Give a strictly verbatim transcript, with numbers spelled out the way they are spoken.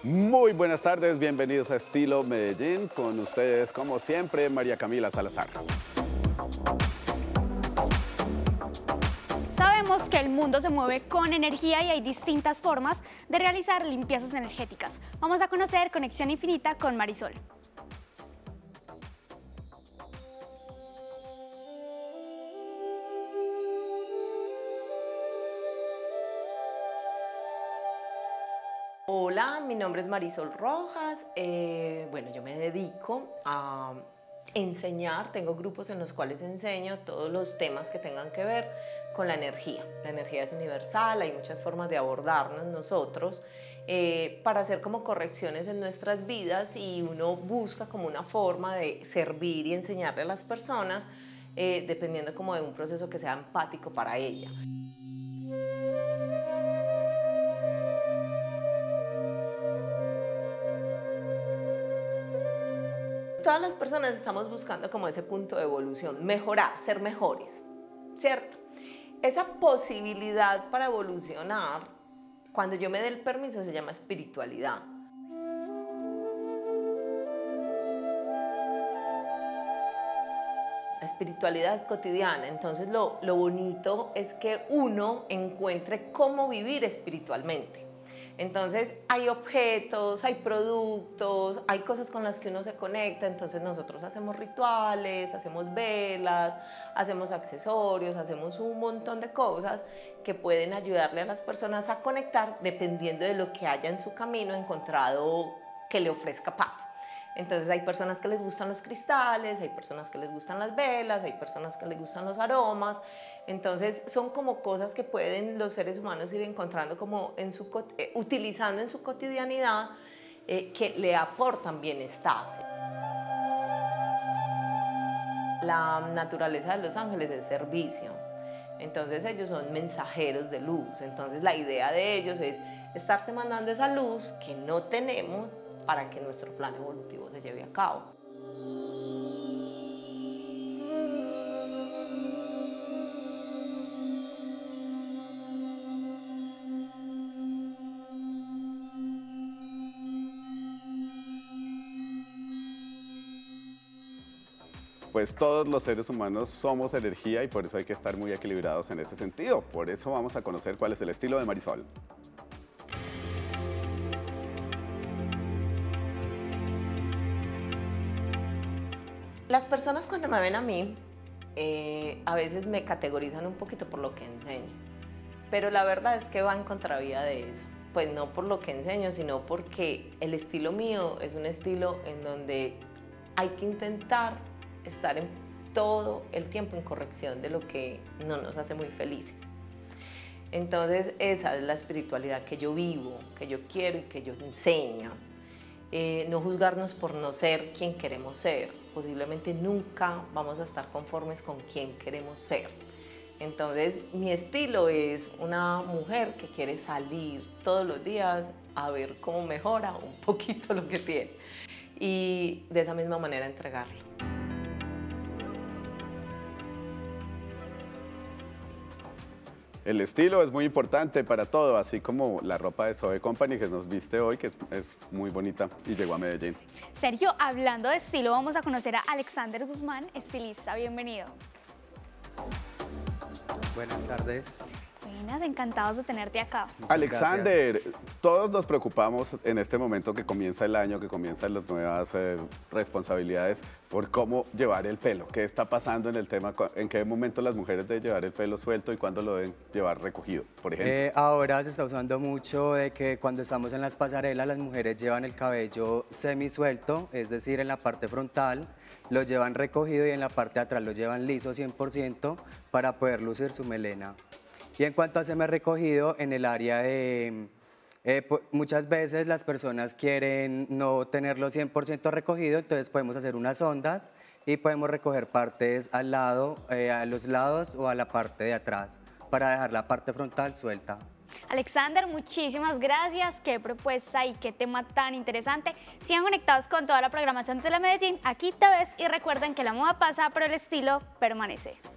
Muy buenas tardes, bienvenidos a Estilo Medellín. Con ustedes, como siempre, María Camila Salazar. Sabemos que el mundo se mueve con energía y hay distintas formas de realizar limpiezas energéticas. Vamos a conocer Conexión Infinita con Marisol. Hola, mi nombre es Marisol Rojas. Eh, bueno, yo me dedico a enseñar, tengo grupos en los cuales enseño todos los temas que tengan que ver con la energía. La energía es universal, hay muchas formas de abordarnos nosotros eh, para hacer como correcciones en nuestras vidas, y uno busca como una forma de servir y enseñarle a las personas eh, dependiendo como de un proceso que sea empático para ella. Todas las personas estamos buscando como ese punto de evolución, mejorar, ser mejores, ¿cierto? Esa posibilidad para evolucionar, cuando yo me dé el permiso, se llama espiritualidad. La espiritualidad es cotidiana, entonces lo, lo bonito es que uno encuentre cómo vivir espiritualmente. Entonces hay objetos, hay productos, hay cosas con las que uno se conecta, entonces nosotros hacemos rituales, hacemos velas, hacemos accesorios, hacemos un montón de cosas que pueden ayudarle a las personas a conectar dependiendo de lo que haya en su camino encontrado que le ofrezca paz. Entonces hay personas que les gustan los cristales, hay personas que les gustan las velas, hay personas que les gustan los aromas. Entonces son como cosas que pueden los seres humanos ir encontrando como en su, eh, utilizando en su cotidianidad eh, que le aportan bienestar. La naturaleza de los ángeles es servicio. Entonces ellos son mensajeros de luz. Entonces la idea de ellos es estarte mandando esa luz que no tenemos para que nuestro plan evolutivo se lleve a cabo. Pues todos los seres humanos somos energía y por eso hay que estar muy equilibrados en ese sentido. Por eso vamos a conocer cuál es el estilo de Marisol. Las personas cuando me ven a mí, eh, a veces me categorizan un poquito por lo que enseño, pero la verdad es que va en contravía de eso. Pues no por lo que enseño, sino porque el estilo mío es un estilo en donde hay que intentar estar en todo el tiempo en corrección de lo que no nos hace muy felices. Entonces esa es la espiritualidad que yo vivo, que yo quiero y que yo enseño. Eh, no juzgarnos por no ser quien queremos ser. Posiblemente nunca vamos a estar conformes con quien queremos ser. Entonces mi estilo es una mujer que quiere salir todos los días a ver cómo mejora un poquito lo que tiene y de esa misma manera entregarlo. El estilo es muy importante para todo, así como la ropa de Zoe Company que nos viste hoy, que es, es muy bonita y llegó a Medellín. Sergio, hablando de estilo, vamos a conocer a Alexander Guzmán, estilista. Bienvenido. Buenas tardes. Buenas, encantados de tenerte acá. Alexander, todos nos preocupamos en este momento que comienza el año, que comienzan las nuevas eh, responsabilidades por cómo llevar el pelo. ¿Qué está pasando en el tema? ¿En qué momento las mujeres deben llevar el pelo suelto y cuándo lo deben llevar recogido, por ejemplo? Eh, ahora se está usando mucho de que cuando estamos en las pasarelas las mujeres llevan el cabello semisuelto, es decir, en la parte frontal lo llevan recogido y en la parte de atrás lo llevan liso cien por ciento para poder lucir su melena. Y en cuanto a semi recogido, en el área de... Eh, muchas veces las personas quieren no tenerlo cien por ciento recogido, entonces podemos hacer unas ondas y podemos recoger partes al lado, eh, a los lados o a la parte de atrás para dejar la parte frontal suelta. Alexander, muchísimas gracias. Qué propuesta y qué tema tan interesante. Sigan conectados con toda la programación de la Medellín. Aquí te ves y recuerden que la moda pasa, pero el estilo permanece.